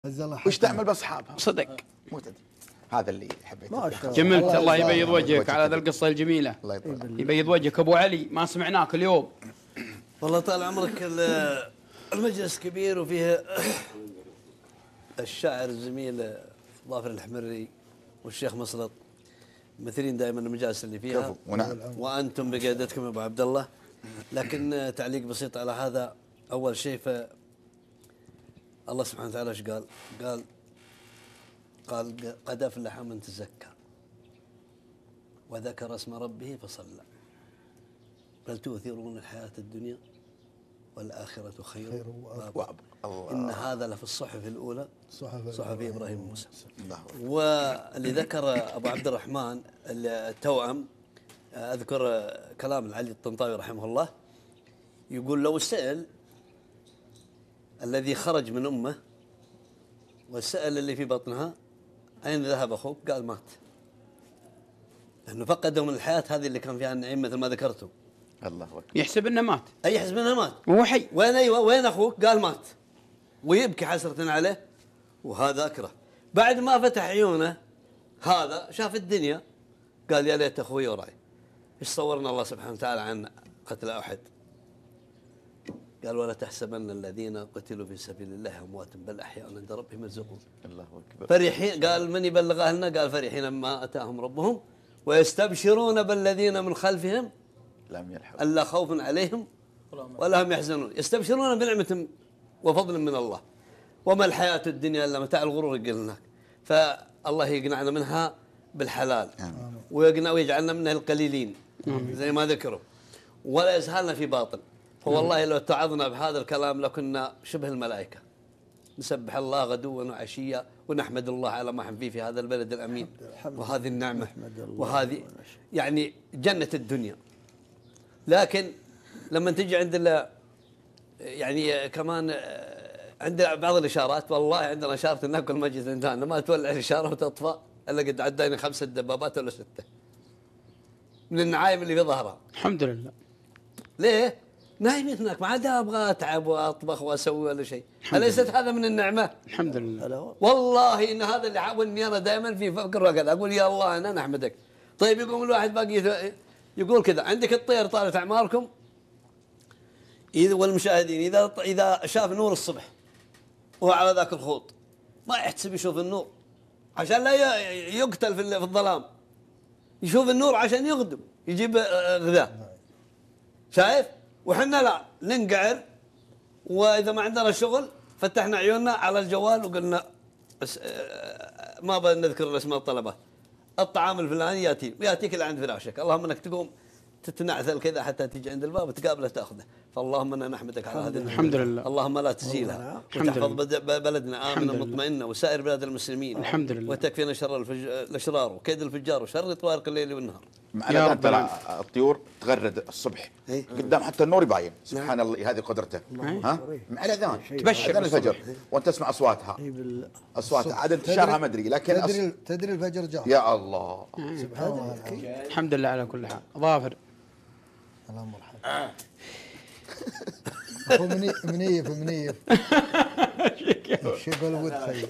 وش تعمل باصحابها؟ صدق مو تدري. هذا اللي حبيت. ما شاء الله. جملت. الله يبيض وجهك على هذه القصة الجميلة. الله يطول. يبيض وجهك أبو علي، ما سمعناك اليوم. والله طال عمرك المجلس كبير وفيه الشاعر الزميل ظافر الحمري والشيخ مسلط ممثلين دائما المجالس اللي فيها. ونعم. وانتم بقيادتكم يا ابو عبد الله. لكن تعليق بسيط على هذا. اول شيء الله سبحانه وتعالى ايش قال؟ قال قد افلح من تزكى وذكر اسم ربه فصلى بل تؤثرون الحياة الدنيا والآخرة خير وأبقى. إن هذا لفي الصحف الأولى صحف إبراهيم وموسى. واللي ذكر أبو عبد الرحمن التوأم، أذكر كلام العلي الطنطاوي رحمه الله، يقول لو سأل الذي خرج من أمه وسأل اللي في بطنها أين ذهب أخوك؟ قال مات، لأنه فقده من الحياة هذه اللي كان فيها النعيم مثل ما ذكرتم. الله أكبر. يحسب انه مات. أي يحسب انه مات وهو حي. وين أيوة وين أخوك؟ قال مات، ويبكي حسرة عليه. وهذا أكره. بعد ما فتح عيونه هذا شاف الدنيا قال يا ليت أخوي وراي. إيش صورنا الله سبحانه وتعالى عن قتل أحد؟ قال ولا تحسبن الذين قتلوا في سبيل الله أموات بل أحياء عند ربهم يرزقون. الله أكبر. فرحين. قال من يبلغها لنا؟ قال فرحين ما أتاهم ربهم ويستبشرون بالذين من خلفهم لم يلحق ألا خوف عليهم ولا هم يحزنون. يستبشرون بنعمة وفضل من الله. وما الحياة الدنيا إلا متاع الغرور قلنا. فالله يقنعنا منها بالحلال ويجعلنا منها القليلين زي ما ذكروا، ولا يسهلنا في باطل. فوالله لو اتعظنا بهذا الكلام لكنا شبه الملائكة، نسبح الله غدوا وعشيا ونحمد الله على ما احنا فيه في هذا البلد الأمين وهذه النعمة وهذه يعني جنة الدنيا. لكن لما تجي عند يعني كمان عند بعض الإشارات، والله عندنا إشارة أن كل ما جيت عندنا ما تولع الإشارة وتطفى إلا قد عداني 5 دبابات ولا 6 من النعايم اللي في ظهرها. الحمد لله. ليه؟ نايمين هناك، ما عاد ابغى اتعب واطبخ واسوي ولا شيء. اليست هذا من النعمه؟ الحمد لله. والله ان هذا اللي عاونني انا دائما في فكر وكذا، اقول يا الله انا نحمدك. طيب يقوم الواحد باقي يقول كذا، عندك الطير طالت اعماركم اذا والمشاهدين اذا شاف نور الصبح وهو على ذاك الخوط ما يحتسب يشوف النور عشان لا يقتل في الظلام، يشوف النور عشان يغدم يجيب غذاء. شايف؟ وحنا لا ننقعر، واذا ما عندنا شغل فتحنا عيوننا على الجوال وقلنا ما بنذكر اسماء الطلبات، الطعام الفلاني ياتيك الى عند فراشك، اللهم انك تقوم تتنعثل كذا حتى تيجي عند الباب وتقابله تاخذه. فاللهم انا نحمدك على هذه الحمد لله. اللهم لا تزيلها وتحفظ بلدنا امنا مطمئنا وسائر بلاد المسلمين. الحمد لله. وتكفينا شر الاشرار وكيد الفجار وشر طوارق الليل والنهار. يا رب. الطيور تغرد الصبح قدام حتى النور يباين. سبحان الله هذه قدرته. ها مع الاذان تبشر اذان الفجر وانت تسمع اصواتها. اصواتها عاد انتشارها ما ادري، لكن تدري الفجر جاء. يا الله. سبحان الله. الحمد لله على كل حال. ظافر اللهم ارحمه. اخو منيف شوف الود خير.